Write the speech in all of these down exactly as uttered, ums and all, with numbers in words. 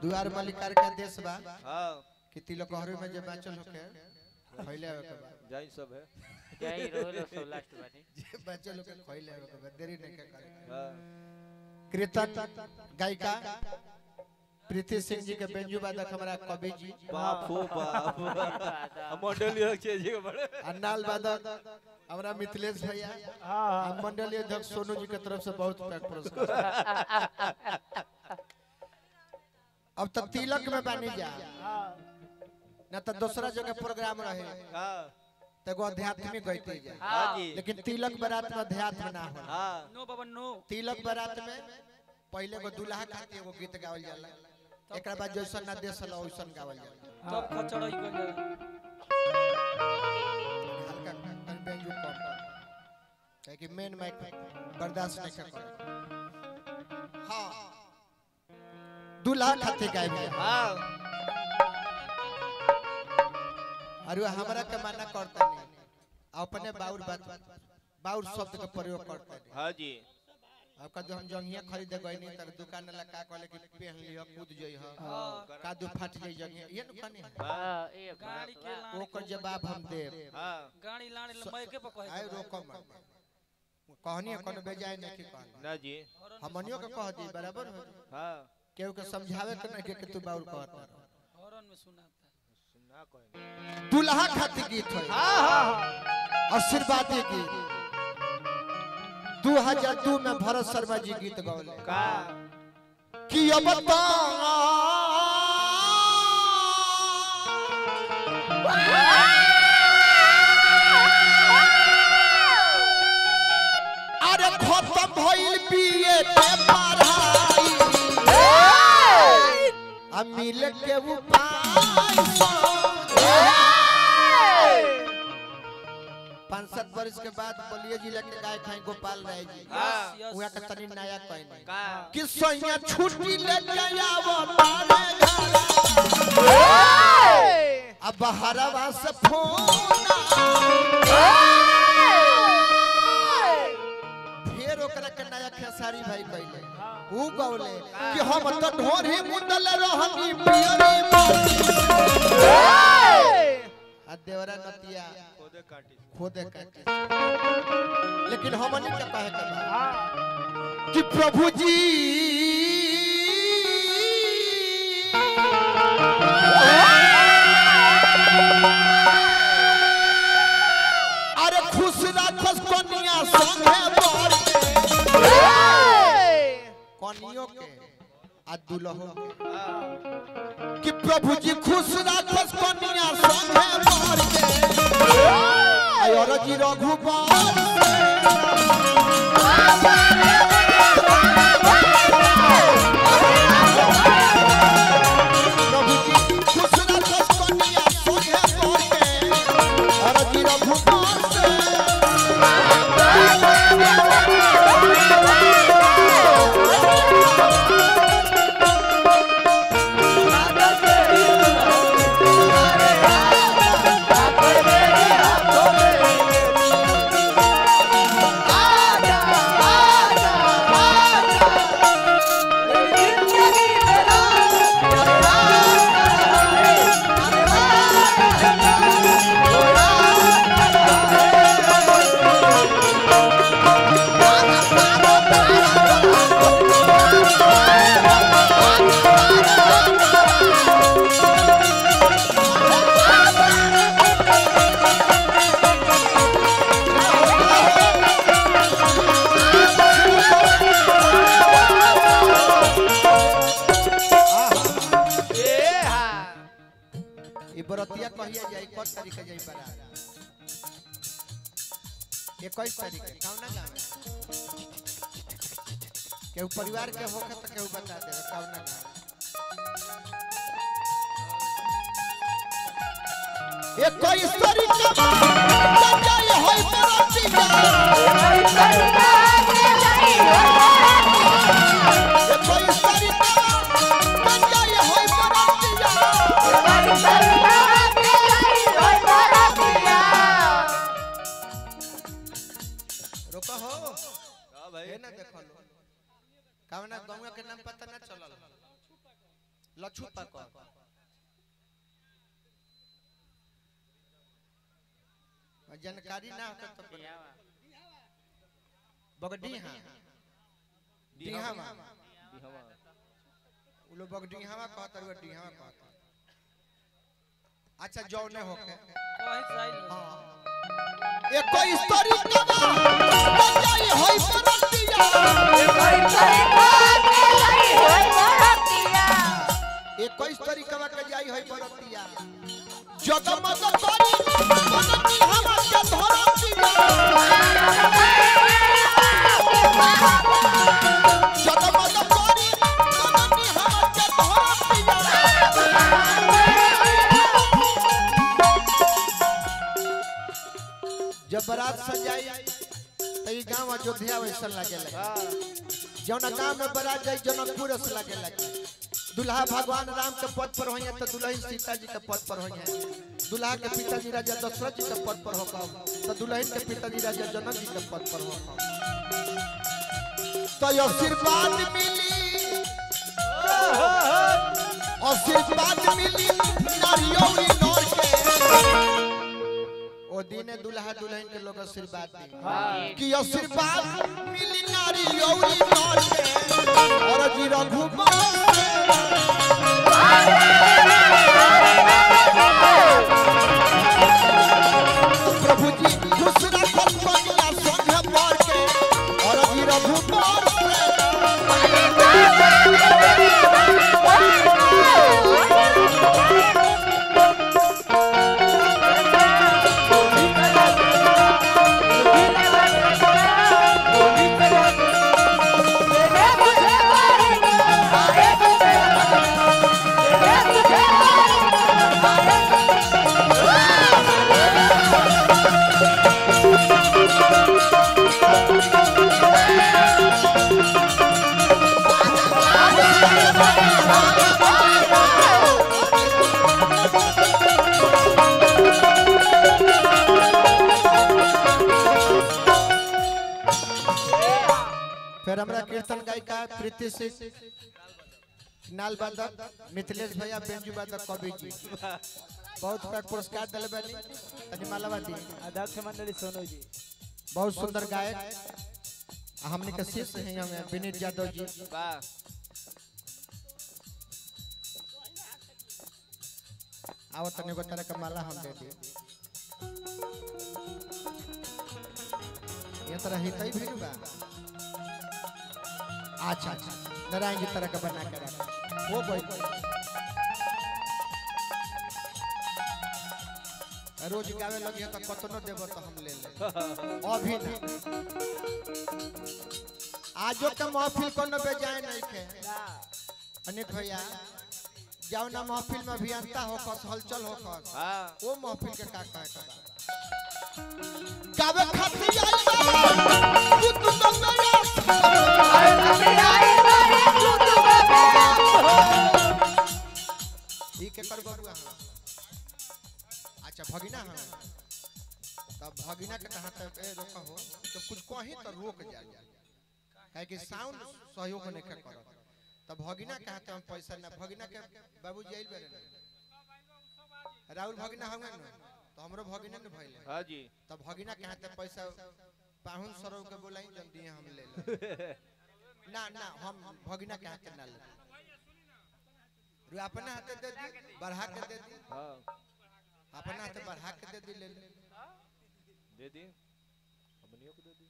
दुआर मलिकार का देश बा हां कि तिलक हरे में जे बाचल होके खइले के बा जय सब है जय रोल सो लास्ट बानी जे बाचल होके खइले के बा देरी नहीं के करे हां कीर्तन गायिका प्रीति सिंह जी के बेंजू वादक हमारा कवि जी बाप हो बाप मंडलीय अध्यक्ष जी के बड़े अन्नाल वादक हमारा मिथिलेश भैया हां मंडलीय अध्यक्ष सोनू जी के तरफ से बहुत पैक पुरस्कार अब तक तिलक में बानी जा ना तो दूसरा जगह प्रोग्राम रहे हां तगो आध्यात्मिक गईते जा हां जी लेकिन तिलक बारात में अध्यात्म ना हो हां नो बाबा नो तिलक बारात में पहले को दूल्हा खातिर एगो गीत गावल जाला एकरा बाद जैसन ना देश ला वैसन गावल जाला तब खचड़ई गल जाला हल्का कन बेंजू कम है कि मेन माइक बर्दाश्त नहीं कर हां दूल्हा खातिर गावल जाला हां अरे हमरा के माना करता नहीं अपने बाउर बात बाउर शब्द का प्रयोग करता नहीं हां जी आपका जो हम जंगिया खरीदे गए नहीं तक दुकान वाला का कहले कि पहन लियो कूद जई ह का दू फाट जई जंगिया ये न कने हां ए गाड़ी के ओकर जवाब हम देब हां गाड़ी लाने लंबाई के पकहे आय रोकम कहनी कोन बेजाय नहीं की कहनी ना जी हमनियो के कह दी बराबर हो हां केहू के समझावे के नहीं कि तू बाउर कहत हॉर्न में सुनाता सुना कोई दुल्हा खातिर गीत होय हां हां आशीर्वादी गीत दो हज़ार दो में भरत शर्मा जी गीत गौले का कि अब बता अरे खत्म भइल बीए के पढ़ाई आ मिल के उपाय पाँच सात वर्ष के बाद बलिया जिला के गाय खाई गोपाल राय जी उहा के तनी नया कहने का कि सैया छुट्टी लेके आवो तारे घर अब बहरवा से फोन फिर ओकरा के नया खेसारी भाई कहले ऊ गौले कि हम तो ढोरी मुंडल रहनी पियरी आ देवरा नतिया खोदे काटी खोदे काटी लेकिन हमनी के कहे के बा कि प्रभु जी अरे खुश राखस कन्या संगे बर कनियो के आ दुल्हो के कि प्रभु जी खुश राखस कन्या संगे बर के आयो जी रघुबर प्रभु जी खुश राखस कन्या संगे बर के और जी रघुबर से बरतिया कहिया जाई कौन तारीख जाई बरा इक्कीस तारीख कौना गांव केहू परिवार के होखे त केहू बता देवे कौना गांव इक्कीस तारीख के जाई होई बरतिया इक्कीस तारीख के जाई इक्कीस तारीख के जाई होई बरतिया रोका हो हां भाई ए ना देखो लो कावना गांव के नाम पता ना चलल लछू तक जानकारी ना हो तो बगडी हां डीहावा उ लोग बगडी हां कहत रहे डीहावा कहत अच्छा जौने होके कहीं साइल हां एक कोई स्टोरी कबा बजाई होई परतिया एक कोई स्टोरी कबा के जाई होई परतिया जगमग करी मनती हमर के धरतिया जगमग करी मनती हमर के धरतिया जब बारात सजाई त ई गांव अयोध्या वैसा लागे लगे जौना गांव में बारात जाई जनकपुर से लागे लगे दुल्हा भगवान राम के पद पर होइए तो दुल्हन सीता जी के पद पर होइए दुल्हा के पिताजी राजा दशरथ जी के पद पर होगा तो दुल्हन के पिताजी राजा जनक जी के पद पर होगा तो आशीर्वाद मिली आशीर्वाद मिली नारियों नौर के ओ दिन दुल्हा दुल्हन के लोग आशीर्वाद दी कि आशीर्वाद मिली नारियों नौर के और जी रघुबर प्रभु जी खुश रखन कन्या संग पर के और जी रघुबर फिर हमरा कीर्तन गायिका प्रीति सिंह नाल बादक मिथिलेश भैया बेंजू बादक कवि जी बहुत पुरस्कार दिले बानी तनी मालावा दी अध्यक्ष मंडली सोनू जी बहुत सुंदर गायक हमने के शिष्य हैं हमें विनीत यादव जी वाह आओ तने को तरह का माला हम दे दिए ये तरह ही तई भी बा अच्छा अच्छा नारायण जी तरह का बना के रख वो भाई रोज गावे लगे तो कतनो देब तो हम ले ले अभी ना आजो के महफिल कोनो बेजाय नहीं के अनेक भैया जाओ ना महफिल में अभियंता हो कस हलचल हो कस हां वो महफिल के का कहे का गावे खाती आई तू तू तो मेरा ई के कर बरुआ अच्छा भगिना हां तब भगिना के कहा तब ए रोका हो तो कुछ कहीं तो रोक जा काहे कि साउंड सहयोग नहीं कर करत तब भगिना कहते हम पैसा ना भगिना के बाबू जेल बेरे राहुल भगिना होंगे ना तो हमरो भगिना ने भइले हां जी तब भगिना कहते पैसा पाहुन सरो के बोलाई जल्दी हम ले ले ना ना हम भगिना कहते ना ले रु अपना हाथ दे दी बढ़ा के दे दी हां अपना हाथ बढ़ा के दे दी ले ले दे दी हमनियो को दे दी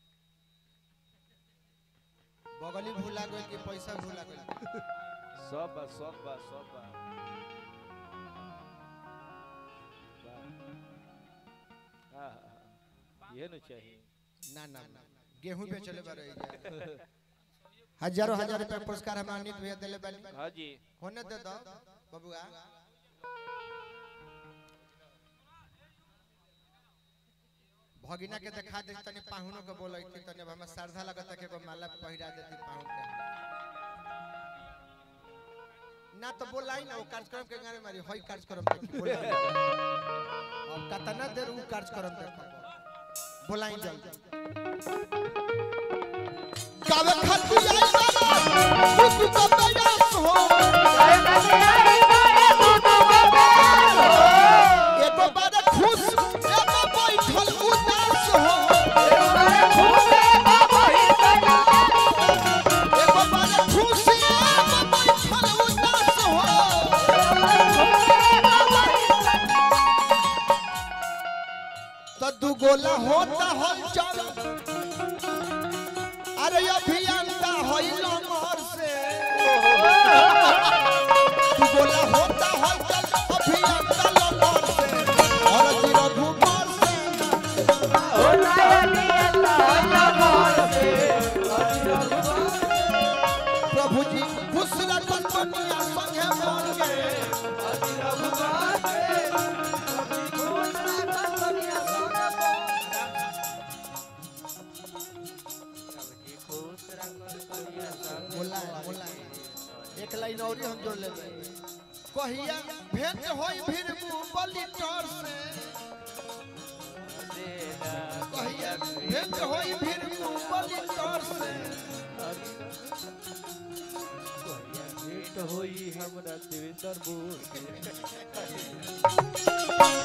बगली भूला गइल कि पैसा भूला गइल सब बा सब बा सब बा हां ये न चाहिए ना ना ना गेहूं बेचले बा रही जाए हजारों हजार रुपया पुरस्कार हम अनित भैया देले बानी हां जी होने दे दो बबुआ भगिना के दिखा दे तने पाहुनो के बोलै कि तने हम श्रद्धा लगत के एगो माला पहिरा देती पाहुन के ना तो बोलाई ना वो कार्यक्रम के गाने मारी होई कार्यक्रम देखी बोलाई अब कतना देर वो कार्यक्रम देखो बोलाई जल्दी गावे खाती आई बाबा तू तो प्रयास हो बोला होता हलचल अरे अभियंता होइल मोर से तू बोला होता हलचल अभियंता मोर से और जी रघुबर से होता अभियंता मोर से प्रभु जी खुश रखन दुनिया संगे मोर के बोला बोला एक लाइन और हम जोड़ लेबे कहिया भेंट होई फिर बलि टोर से कहिया भेंट होई फिर बलि टोर से भेंट होई हमरा देवेंद्र बोल